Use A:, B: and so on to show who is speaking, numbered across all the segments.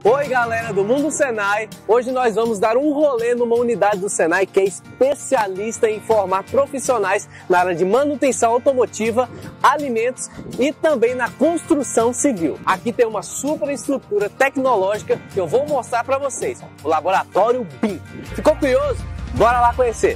A: Oi galera do Mundo Senai, hoje nós vamos dar um rolê numa unidade do Senai que é especialista em formar profissionais na área de manutenção automotiva, alimentos e também na construção civil. Aqui tem uma super estrutura tecnológica que eu vou mostrar para vocês, o Laboratório BIM. Ficou curioso? Bora lá conhecer!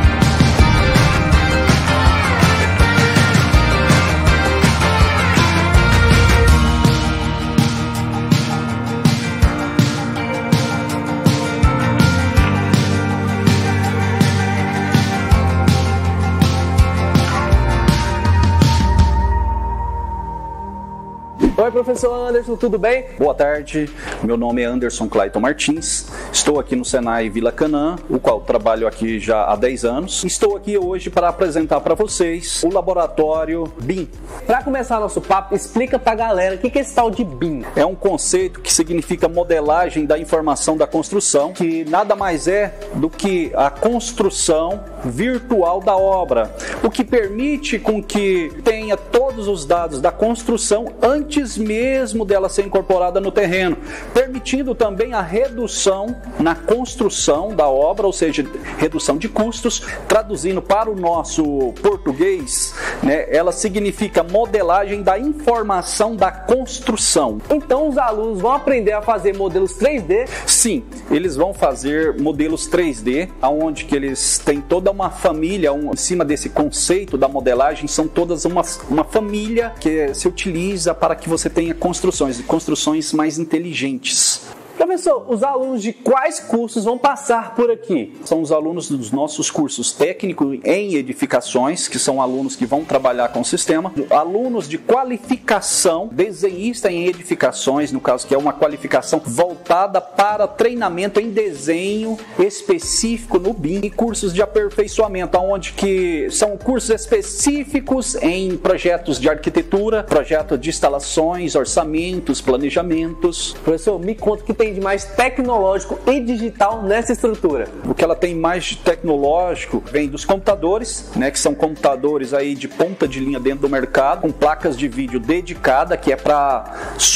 A: Oi, professor Anderson, tudo bem?
B: Boa tarde, meu nome é Anderson Clayton Martins, estou aqui no Senai Vila Canaã, o qual trabalho aqui já há 10 anos. Estou aqui hoje para apresentar para vocês o Laboratório BIM.
A: Para começar nosso papo, explica para a galera o que é esse tal de BIM.
B: É um conceito que significa modelagem da informação da construção, que nada mais é do que a construção virtual da obra, o que permite com que tenha todos os dados da construção antes mesmo dela ser incorporada no terreno, permitindo também a redução na construção da obra, ou seja, redução de custos. Traduzindo para o nosso português, ela significa modelagem da informação da construção.
A: Então os alunos vão aprender a fazer modelos 3D?
B: Sim, eles vão fazer modelos 3D, onde que eles têm toda uma família, em cima desse conceito da modelagem, são todas uma família que se utiliza para que você tenha construções mais inteligentes.
A: Professor, os alunos de quais cursos vão passar por aqui?
B: São os alunos dos nossos cursos técnicos em edificações, que são alunos que vão trabalhar com o sistema. Alunos de qualificação, desenhista em edificações, no caso que é uma qualificação voltada para treinamento em desenho específico no BIM. E cursos de aperfeiçoamento, onde que são cursos específicos em projetos de arquitetura, projetos de instalações, orçamentos, planejamentos.
A: Professor, me conta que tem de mais tecnológico e digital nessa estrutura.
B: O que ela tem mais de tecnológico vem dos computadores, que são computadores aí de ponta de linha dentro do mercado, com placas de vídeo dedicada, que é para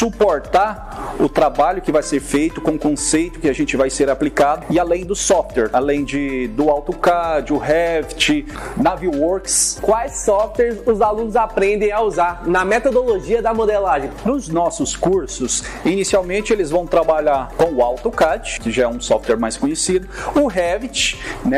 B: suportar o trabalho que vai ser feito, com o conceito que a gente vai ser aplicado, e além do software, além do AutoCAD, o Revit, Navisworks.
A: Quais softwares os alunos aprendem a usar na metodologia da modelagem?
B: Nos nossos cursos, inicialmente eles vão trabalhar com o AutoCAD, que já é um software mais conhecido, o Revit,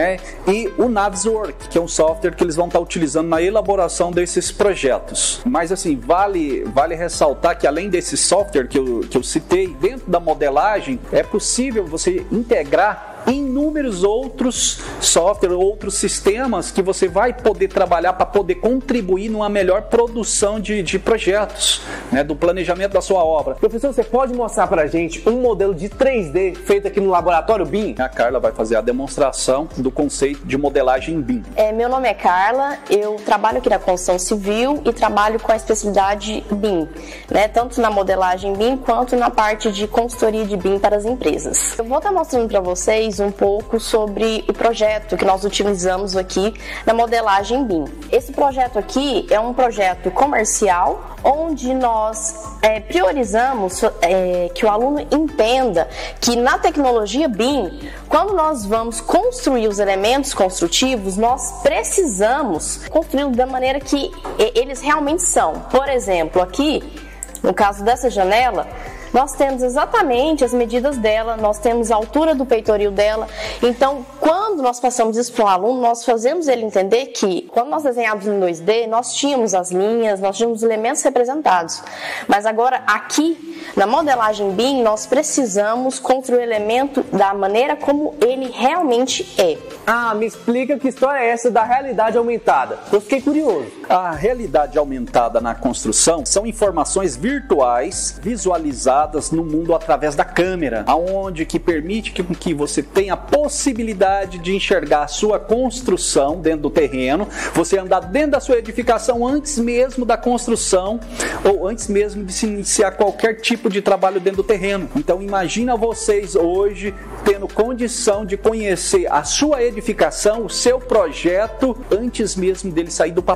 B: e o Navisworks, que é um software que eles vão estar utilizando na elaboração desses projetos. Mas assim, vale ressaltar que além desse software que eu citei, dentro da modelagem é possível você integrar inúmeros outros softwares, outros sistemas que você vai poder trabalhar para poder contribuir numa melhor produção de projetos, do planejamento da sua obra.
A: Professor, você pode mostrar para a gente um modelo de 3D feito aqui no Laboratório BIM?
B: A Carla vai fazer a demonstração do conceito de modelagem BIM.
C: Meu nome é Carla, eu trabalho aqui na construção civil e trabalho com a especialidade BIM, tanto na modelagem BIM quanto na parte de consultoria de BIM para as empresas. Eu vou estar mostrando para vocês um pouco sobre o projeto que nós utilizamos aqui na modelagem BIM. Esse projeto aqui é um projeto comercial, onde nós priorizamos que o aluno entenda que na tecnologia BIM, quando nós vamos construir os elementos construtivos, nós precisamos construí-los da maneira que eles realmente são. Por exemplo, aqui, no caso dessa janela, nós temos exatamente as medidas dela, nós temos a altura do peitoril dela. Então, quando nós passamos isso para o aluno, nós fazemos ele entender que, quando nós desenhávamos em 2D, nós tínhamos as linhas, nós tínhamos os elementos representados. Mas agora, aqui, na modelagem BIM, nós precisamos construir o elemento da maneira como ele realmente é.
A: Me explica que história é essa da realidade aumentada. Eu fiquei curioso.
B: A realidade aumentada na construção são informações virtuais visualizadas no mundo através da câmera, aonde que permite que você tenha a possibilidade de enxergar a sua construção dentro do terreno, você andar dentro da sua edificação antes mesmo da construção ou antes mesmo de se iniciar qualquer tipo de trabalho dentro do terreno. Então imagina vocês hoje tendo condição de conhecer a sua edificação, o seu projeto antes mesmo dele sair do papel. Isso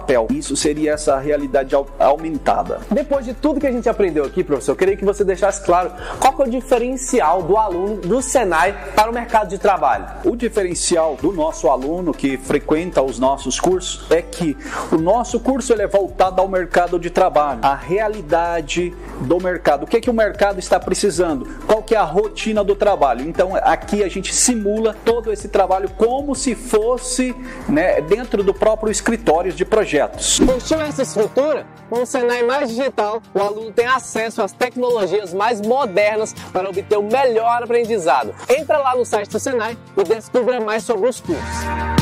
B: curso seria essa realidade aumentada.
A: Depois de tudo que a gente aprendeu aqui, professor, eu queria que você deixasse claro qual que é o diferencial do aluno do Senai para o mercado de trabalho.
B: O diferencial do nosso aluno que frequenta os nossos cursos é que o nosso curso ele é voltado ao mercado de trabalho, a realidade do mercado. O que é que o mercado está precisando? Qual que é a rotina do trabalho? Então aqui a gente simula todo esse trabalho como se fosse, né, dentro do próprio escritório de projetos.
A: Curtiu essa estrutura? Com o Senai Mais Digital, o aluno tem acesso às tecnologias mais modernas para obter o melhor aprendizado. Entra lá no site do Senai e descubra mais sobre os cursos.